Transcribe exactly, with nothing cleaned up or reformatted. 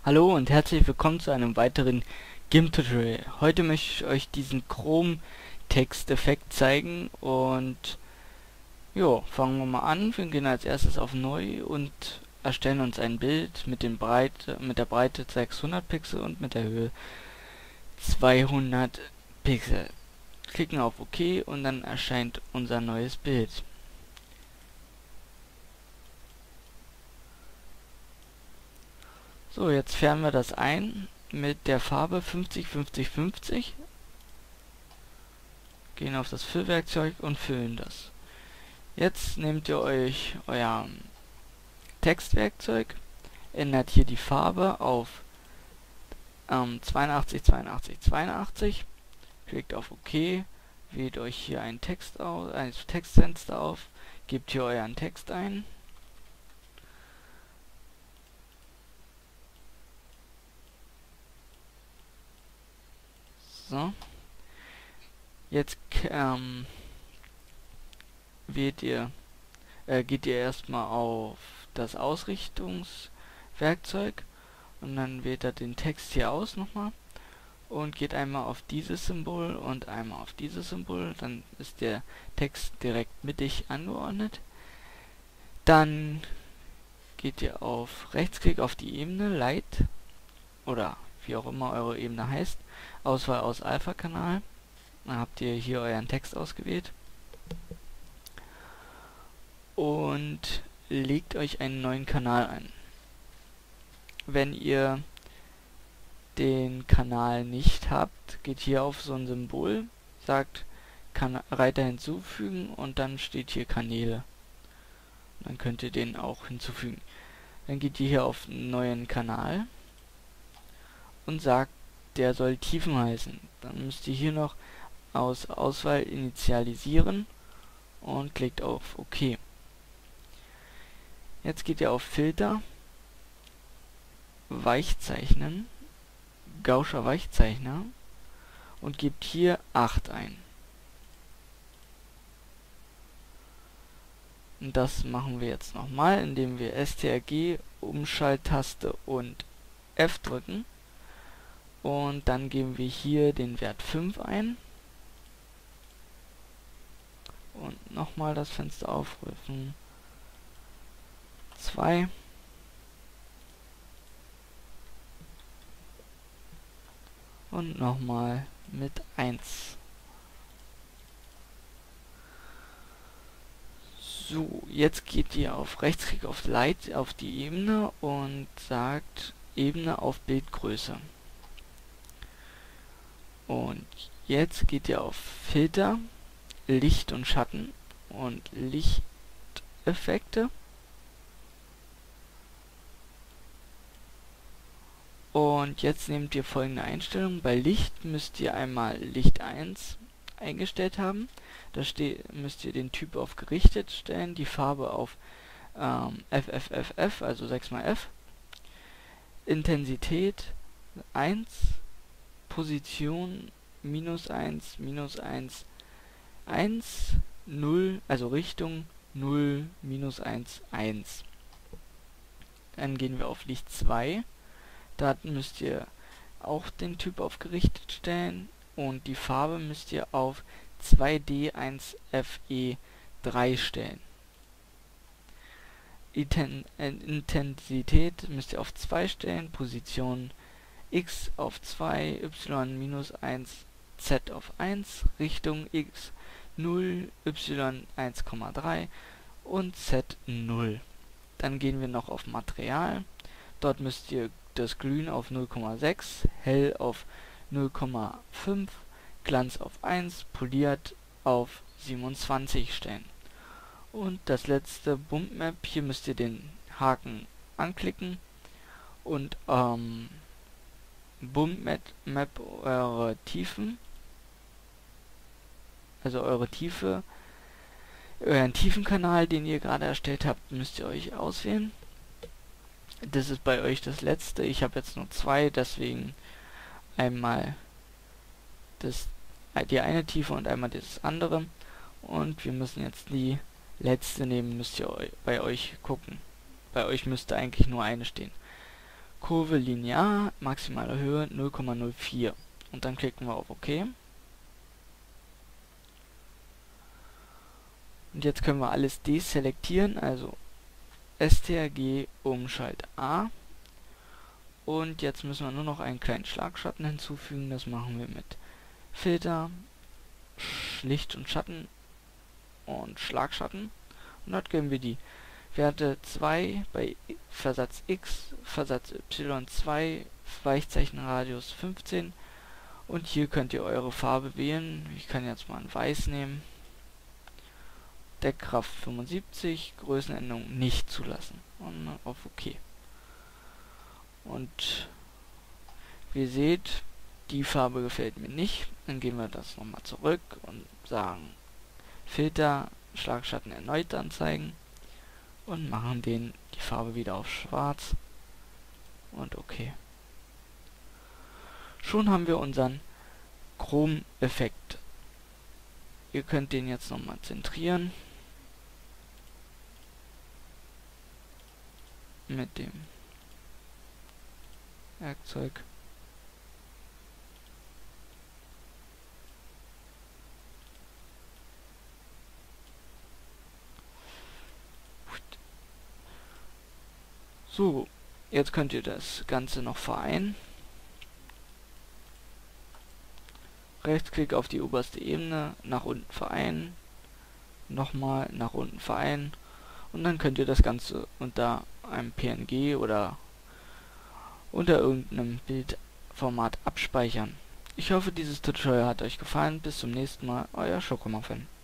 Hallo und herzlich willkommen zu einem weiteren GIMP-Tutorial. Heute möchte ich euch diesen Chrome-Text-Effekt zeigen und jo, fangen wir mal an. Wir gehen als erstes auf Neu und erstellen uns ein Bild mit, den Breite, mit der Breite sechshundert Pixel und mit der Höhe zweihundert Pixel. Klicken auf OK und dann erscheint unser neues Bild. So, jetzt färben wir das ein mit der Farbe fünfzig fünfzig fünfzig. Gehen auf das Füllwerkzeug und füllen das. Jetzt nehmt ihr euch euer Textwerkzeug, ändert hier die Farbe auf ähm, zweiundachtzig zweiundachtzig zweiundachtzig, klickt auf OK, wählt euch hier ein Text aus, ein Textfenster auf, gebt hier euren Text ein. So. Jetzt ähm, wählt ihr, äh, geht ihr erstmal auf das Ausrichtungswerkzeug und dann wählt ihr den Text hier aus nochmal und geht einmal auf dieses Symbol und einmal auf dieses Symbol, dann ist der Text direkt mittig angeordnet. Dann geht ihr auf Rechtsklick auf die Ebene, Light oder wie auch immer eure Ebene heißt, Auswahl aus Alpha-Kanal. Dann habt ihr hier euren Text ausgewählt und legt euch einen neuen Kanal ein. Wenn ihr den Kanal nicht habt, geht hier auf so ein Symbol, sagt kan Reiter hinzufügen und dann steht hier Kanäle. Dann könnt ihr den auch hinzufügen. Dann geht ihr hier auf neuen Kanal und sagt, der soll Tiefen heißen. Dann müsst ihr hier noch aus Auswahl initialisieren und klickt auf OK. Jetzt geht ihr auf Filter, Weichzeichnen, Gaußscher Weichzeichner und gebt hier acht ein. Und das machen wir jetzt nochmal, indem wir S T R G, Umschalttaste und F drücken. Und dann geben wir hier den Wert fünf ein. Und nochmal das Fenster aufrufen. zwei. Und nochmal mit eins. So, jetzt geht ihr auf Rechtsklick auf Light auf die Ebene und sagt Ebene auf Bildgröße. Und jetzt geht ihr auf Filter, Licht und Schatten und Lichteffekte. Und jetzt nehmt ihr folgende Einstellung. Bei Licht müsst ihr einmal Licht eins eingestellt haben. Da müsst ihr den Typ auf gerichtet stellen, die Farbe auf ähm, F F F F, also sechs mal F. Intensität eins. Position minus eins, minus eins, eins, null, also Richtung null, minus eins, eins. Dann gehen wir auf Licht zwei. Da müsst ihr auch den Typ auf gerichtet stellen und die Farbe müsst ihr auf zwei D eins F E drei stellen. Inten äh, Intensität müsst ihr auf zwei stellen, Position X auf zwei, Y minus eins, Z auf eins, Richtung X null, Y eins Komma drei und Z null. Dann gehen wir noch auf Material. Dort müsst ihr das Glühen auf null Komma sechs, Hell auf null Komma fünf, Glanz auf eins, Poliert auf siebenundzwanzig stellen. Und das letzte Bump Map, hier müsst ihr den Haken anklicken und ähm, Bump Map eure Tiefen, also eure Tiefe, euren Tiefenkanal, den ihr gerade erstellt habt, müsst ihr euch auswählen. Das ist bei euch das letzte. Ich habe jetzt nur zwei, deswegen einmal das, die eine Tiefe und einmal das andere. Und wir müssen jetzt die letzte nehmen, müsst ihr bei euch gucken. Bei euch müsste eigentlich nur eine stehen. Kurve linear, maximale Höhe null Komma null vier. Und dann klicken wir auf OK. Und jetzt können wir alles deselektieren, also strg umschalt A. Und jetzt müssen wir nur noch einen kleinen Schlagschatten hinzufügen. Das machen wir mit Filter, Licht und Schatten und Schlagschatten. Und dort geben wir die Werte zwei bei Versatz X, Versatz Y zwei, Weichzeichenradius fünfzehn. Und hier könnt ihr eure Farbe wählen. Ich kann jetzt mal ein Weiß nehmen. Deckkraft fünfundsiebzig, Größenänderung nicht zulassen. Und auf OK. Und wie ihr seht, die Farbe gefällt mir nicht. Dann gehen wir das nochmal zurück und sagen Filter, Schlagschatten erneut anzeigen und machen den die Farbe wieder auf schwarz und OK. Schon haben wir unseren Chrom-Effekt. Ihr könnt den jetzt nochmal zentrieren mit dem Werkzeug. So, jetzt könnt ihr das Ganze noch vereinen. Rechtsklick auf die oberste Ebene, nach unten vereinen, nochmal nach unten vereinen und dann könnt ihr das Ganze unter einem P N G oder unter irgendeinem Bildformat abspeichern. Ich hoffe, dieses Tutorial hat euch gefallen. Bis zum nächsten Mal, euer Schokomuffin.